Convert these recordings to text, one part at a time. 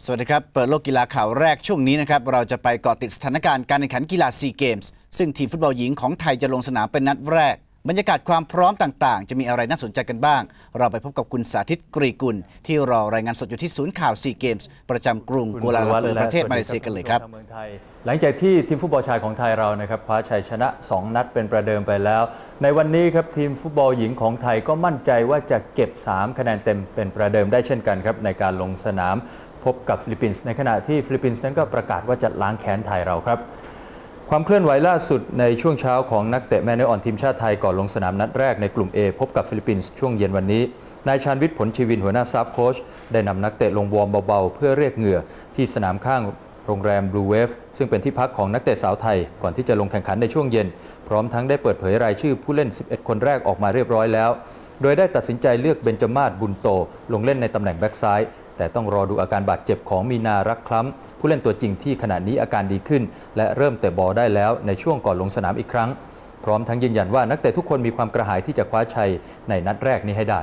สวัสดีครับเปิดโลกกีฬาข่าวแรกช่วงนี้นะครับเราจะไปเกาะติดสถานการณ์การแข่งขันกีฬาซีเกมส์ซึ่งทีมฟุตบอลหญิงของไทยจะลงสนามเป็นนัดแรกบรรยากาศความพร้อมต่างๆจะมีอะไรน่าสนใจกันบ้างเราไปพบกับคุณสาธิตกรีกุลที่รอรายงานสดอยู่ที่ศูนย์ข่าวซีเกมส์ประจำกรุงกัวลาลัมเปอร์ประเทศมาเลเซียกันเลยครับหลังจากที่ทีมฟุตบอลชายของไทยเรานะครับคว้าชัยชนะ2นัดเป็นประเดิมไปแล้วในวันนี้ครับทีมฟุตบอลหญิงของไทยก็มั่นใจว่าจะเก็บ3คะแนนเต็มเป็นประเดิมได้เช่นกันครับในการลงสนามพบกับฟิลิปปินส์ในขณะที่ฟิลิปปินส์นั้นก็ประกาศว่าจะล้างแค้นไทยเราครับความเคลื่อนไหวล่าสุดในช่วงเช้าของนักเตะแม่เนื้ออ่อนทีมชาติไทยก่อนลงสนามนัดแรกในกลุ่ม A พบกับฟิลิปปินส์ช่วงเย็นวันนี้นายชาญวิทย์ผลชีวินหัวหน้าสตาฟโค้ชได้นำนักเตะลงวอร์มเบาๆเพื่อเรียกเหงื่อที่สนามข้างโรงแรม Blue Wave ซึ่งเป็นที่พักของนักเตะสาวไทยก่อนที่จะลงแข่งขันในช่วงเย็นพร้อมทั้งได้เปิดเผยรายชื่อผู้เล่น11คนแรกออกมาเรียบร้อยแล้วโดยได้ตัดสินใจเลือกเบนจมาศบุญโตลงเล่นในตำแหน่งแบ็กซ้ายแต่ต้องรอดูอาการบาดเจ็บของมีนารักคล้ำผู้เล่นตัวจริงที่ขณะนี้อาการดีขึ้นและเริ่มเตะบอลได้แล้วในช่วงก่อนลงสนามอีกครั้งพร้อมทั้งยืนยันว่านักเตะทุกคนมีความกระหายที่จะคว้าชัยในนัดแรกนี้ให้ได้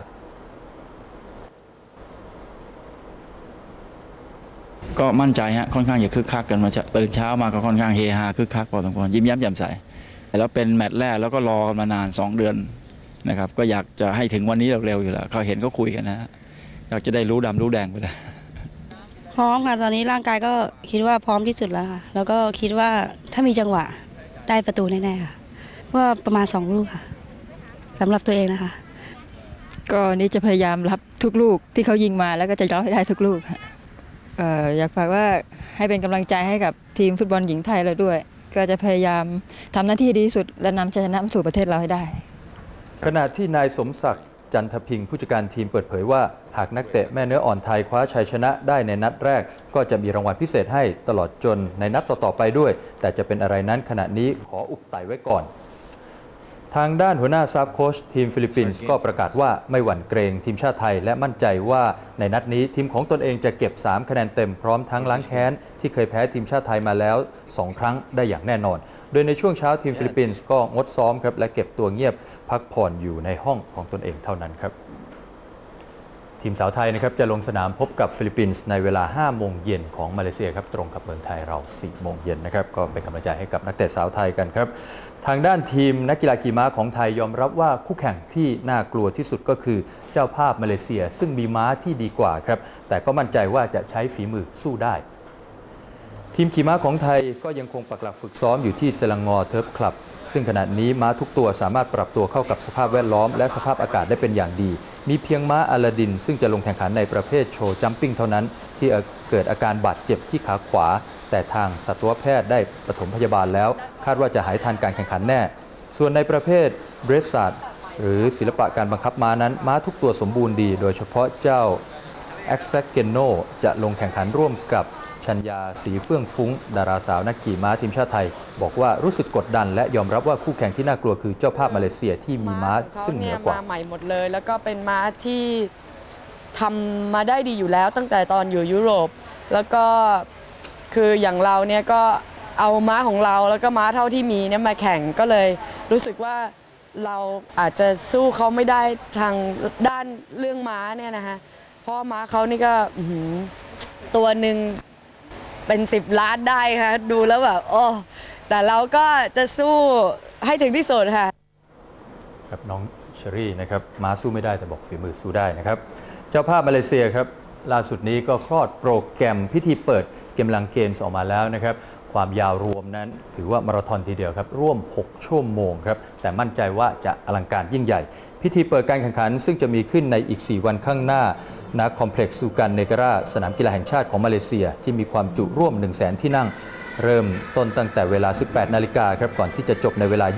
ก็มั่นใจฮะค่อนข้างจะคึกคักกันมาตื่นเช้ามาก็ค่อนข้างเฮฮาคึกคักพอสมควรยิ้มแย้มแจ่มใสแล้วเป็นแมตช์แรกแล้วก็รอมานาน2 เดือนนะครับก็อยากจะให้ถึงวันนี้เร็วๆอยู่แล้วเขาเห็นเขาคุยกันนะอยากจะได้รู้ดำรู้แดงไปเลยพร้อมค่ะตอนนี้ร่างกายก็คิดว่าพร้อมที่สุดแล้วค่ะแล้วก็คิดว่าถ้ามีจังหวะได้ประตูแน่ๆค่ะว่าประมาณ2 ลูกค่ะสำหรับตัวเองนะคะก็นี่จะพยายามรับทุกลูกที่เขายิงมาแล้วก็จะรับให้ได้ทุกลูกค่ะอยากฝากว่าให้เป็นกำลังใจให้กับทีมฟุตบอลหญิงไทยเราด้วยก็จะพยายามทำหน้าที่ดีที่สุดและนำชัยชนะมาสู่ประเทศเราให้ได้ขณะที่นายสมศักดิ์จันทพิงค์ผู้จัดการทีมเปิดเผยว่าหากนักเตะแม่เนื้ออ่อนไทยคว้าชัยชนะได้ในนัดแรกก็จะมีรางวัลพิเศษให้ตลอดจนในนัดต่อๆไปด้วยแต่จะเป็นอะไรนั้นขณะนี้ขออุบไต่ไว้ก่อนทางด้านหัวหน้าสตาฟโค้ชทีมฟิลิปปินส์ก็ประกาศว่าไม่หวั่นเกรงทีมชาติไทยและมั่นใจว่าในนัดนี้ทีมของตนเองจะเก็บ3คะแนนเต็มพร้อมทั้งล้างแค้นที่เคยแพ้ทีมชาติไทยมาแล้ว2 ครั้งได้อย่างแน่นอนโดยในช่วงเช้าทีมฟิลิปปินส์ก็งดซ้อมครับและเก็บตัวเงียบพักผ่อนอยู่ในห้องของตนเองเท่านั้นครับทีมสาวไทยนะครับจะลงสนามพบกับฟิลิปปินส์ในเวลา 5 โมงเย็นของมาเลเซียครับตรงกับเมืองไทยเรา 4 โมงเย็นนะครับก็เป็นกำลังใจให้กับนักเตะสาวไทยกันครับทางด้านทีมนักกีฬาขี่ม้าของไทยยอมรับว่าคู่แข่งที่น่ากลัวที่สุดก็คือเจ้าภาพมาเลเซียซึ่งมีม้าที่ดีกว่าครับแต่ก็มั่นใจว่าจะใช้ฝีมือสู้ได้ทีมขี่ม้าของไทยก็ยังคงปักหลักฝึกซ้อมอยู่ที่เซลังงอเทิร์ฟคลับซึ่งขณะนี้ม้าทุกตัวสามารถปรับตัวเข้ากับสภาพแวดล้อมและสภาพอากาศได้เป็นอย่างดีมีเพียงม้าอลาดินซึ่งจะลงแข่งขันในประเภทโชว์จัมปิ้งเท่านั้นที่เกิดอาการบาดเจ็บที่ขาขวาแต่ทางสัตวแพทย์ได้ปฐมพยาบาลแล้วคาดว่าจะหายทันการแข่งขันแน่ส่วนในประเภทเบรสซาร์ดหรือศิลปะการบังคับม้านั้นม้าทุกตัวสมบูรณ์ดีโดยเฉพาะเจ้าแอ็กซ์เกนโนจะลงแข่งขันร่วมกับชัญญาศรีเฟื่องฟุ้งดาราสาวนักขี่ม้าทีมชาติไทยบอกว่ารู้สึกกดดันและยอมรับว่าคู่แข่งที่น่ากลัวคือเจ้าภาพมาเลเซียที่มีม้าซึ่งเหนือกว่าม้าใหม่หมดเลยแล้วก็เป็นม้าที่ทำมาได้ดีอยู่แล้วตั้งแต่ตอนอยู่ยุโรปแล้วก็คืออย่างเราเนี่ยก็เอาม้าของเราแล้วก็ม้าเท่าที่มีเนี่ยมาแข่งก็เลยรู้สึกว่าเราอาจจะสู้เขาไม่ได้ทางด้านเรื่องม้าเนี่ยนะคะเพราะม้าเขานี่ก็ตัวหนึ่งเป็น10 ล้านได้ค่ะดูแล้วแบบโอ้แต่เราก็จะสู้ให้ถึงที่สุดค่ะครับน้องเชอรี่นะครับม้าสู้ไม่ได้แต่บอกฝีมือสู้ได้นะครับเจ้าภาพมาเลเซียครับล่าสุดนี้ก็คลอดโปรแกรมพิธีเปิดเกมลังเกมส์ออกมาแล้วนะครับความยาวรวมนั้นถือว่ามาราธอนทีเดียวครับร่วม6 ชั่วโมงครับแต่มั่นใจว่าจะอลังการยิ่งใหญ่พิธีเปิดการแข่งขันซึ่งจะมีขึ้นในอีก4 วันข้างหน้าณคอมเพล็กซ์ซูกันเนการาสนามกีฬาแห่งชาติของมาเลเซียที่มีความจุร่วม 100,000 ที่นั่งเริ่มต้นตั้งแต่เวลา 18 นาฬิกาครับก่อนที่จะจบในเวลา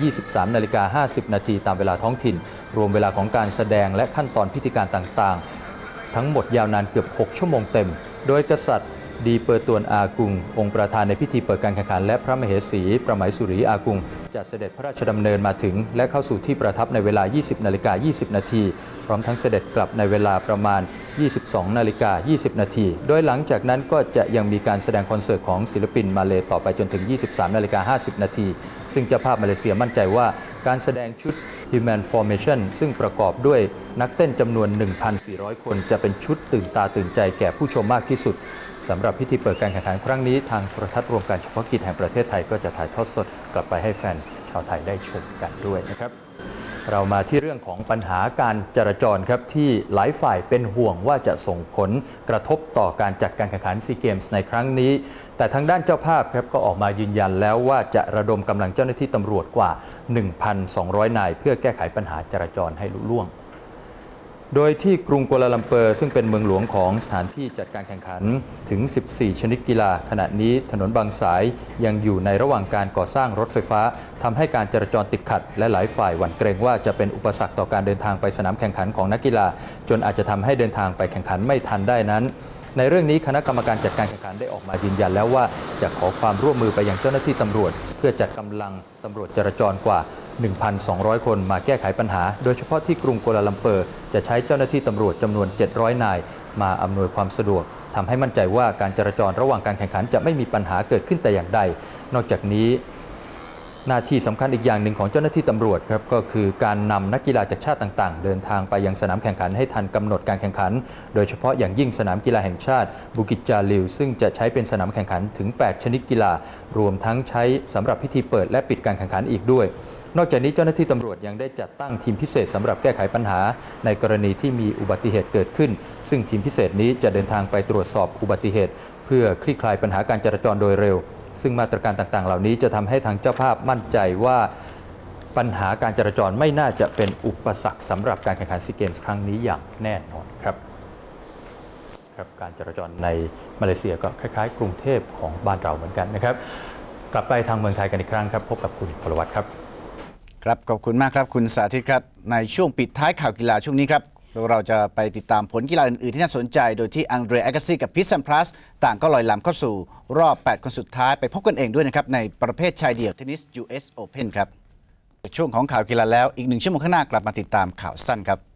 23:50 นาทีตามเวลาท้องถิ่นรวมเวลาของการแสดงและขั้นตอนพิธีการต่างๆทั้งหมดยาวนานเกือบ6 ชั่วโมงเต็มโดยกษัตริย์ดีเปอร์ตวนอากุงองค์ประธานในพิธีเปิดการแข่งขันและพระมเหสีประไหมสุรีอากุงจะเสด็จพระราชดำเนินมาถึงและเข้าสู่ที่ประทับในเวลา 20:20 นาทีพร้อมทั้งเสด็จกลับในเวลาประมาณ 22:20 นาทีโดยหลังจากนั้นก็จะยังมีการแสดงคอนเสิร์ตของศิลปินมาเลต่อไปจนถึง 23:50 นาทีซึ่งเจ้าภาพมาเลเซียมั่นใจว่าการแสดงชุด Human Formation ซึ่งประกอบด้วยนักเต้นจำนวน 1,400 คนจะเป็นชุดตื่นตาตื่นใจแก่ผู้ชมมากที่สุดสำหรับพิธีเปิดการแข่งขันครั้งนี้ทางโทรทัศน์รวมการเฉพาะกิจแห่งประเทศไทยก็จะถ่ายทอดสดกลับไปให้แฟนชาวไทยได้ชมกันด้วยนะครับเรามาที่เรื่องของปัญหาการจราจรครับที่หลายฝ่ายเป็นห่วงว่าจะส่งผลกระทบต่อการจัดการแข่งขันซีเกมส์ในครั้งนี้แต่ทางด้านเจ้าภาพครับก็ออกมายืนยันแล้วว่าจะระดมกำลังเจ้าหน้าที่ตำรวจกว่า 1,200 นายเพื่อแก้ไขปัญหาจราจรให้ลุล่วงโดยที่กรุงกัวลาลัมเปอร์ซึ่งเป็นเมืองหลวงของสถานที่จัดการแข่งขันถึง 14 ชนิดกีฬาขณะนี้ถนนบางสายยังอยู่ในระหว่างการก่อสร้างรถไฟฟ้าทำให้การจราจรติดขัดและหลายฝ่ายหวั่นเกรงว่าจะเป็นอุปสรรคต่อการเดินทางไปสนามแข่งขันของนักกีฬาจนอาจจะทำให้เดินทางไปแข่งขันไม่ทันได้นั้นในเรื่องนี้คณะกรรมการจัดการแข่งขันได้ออกมายืนยันแล้วว่าจะขอความร่วมมือไปยังเจ้าหน้าที่ตำรวจเพื่อจัดกำลังตำรวจจราจรกว่า 1,200 คนมาแก้ไขปัญหาโดยเฉพาะที่กรุงกัวลาลัมเปอร์จะใช้เจ้าหน้าที่ตำรวจจำนวน 700 นายมาอำนวยความสะดวกทำให้มั่นใจว่าการจราจรระหว่างการแข่งขันจะไม่มีปัญหาเกิดขึ้นแต่อย่างใดนอกจากนี้หน้าที่สำคัญอีกอย่างหนึ่งของเจ้าหน้าที่ตำรวจครับก็คือการนำนักกีฬาจากชาติต่างๆเดินทางไปยังสนามแข่งขันให้ทันกำหนดการแข่งขันโดยเฉพาะอย่างยิ่งสนามกีฬาแห่งชาติบูกิจจาลิวซึ่งจะใช้เป็นสนามแข่งขันถึง 8 ชนิดกีฬารวมทั้งใช้สำหรับพิธีเปิดและปิดการแข่งขันอีกด้วยนอกจากนี้เจ้าหน้าที่ตำรวจยังได้จัดตั้งทีมพิเศษสำหรับแก้ไขปัญหาในกรณีที่มีอุบัติเหตุเกิดขึ้นซึ่งทีมพิเศษนี้จะเดินทางไปตรวจสอบอุบัติเหตุเพื่อคลี่คลายปัญหาการจราจรโดยเร็วซึ่งมาตรการต่างๆเหล่านี้จะทำให้ทางเจ้าภาพมั่นใจว่าปัญหาการจราจรไม่น่าจะเป็นอุปสรรคสำหรับการแข่งขันซีเกมส์ครั้งนี้อย่างแน่นอนครับการจราจรในมาเลเซียก็คล้ายๆกรุงเทพของบ้านเราเหมือนกันนะครับกลับไปทางเมืองไทยกันอีกครั้งครับพบกับคุณพลวัตครับครับขอบคุณมากครับคุณสาธิตครับในช่วงปิดท้ายข่าวกีฬาช่วงนี้ครับเราจะไปติดตามผลกีฬาอื่นๆที่น่าสนใจโดยที่อังเดร อากาซีกับพิซซัมพลัสต่างก็ลอยลำเข้าสู่รอบ 8 คนสุดท้ายไปพบกันเองด้วยนะครับในประเภทชายเดี่ยวเทนนิส US Open ครับช่วงของข่าวกีฬาแล้วอีก1 ชั่วโมงข้างหน้ากลับมาติดตามข่าวสั้นครับ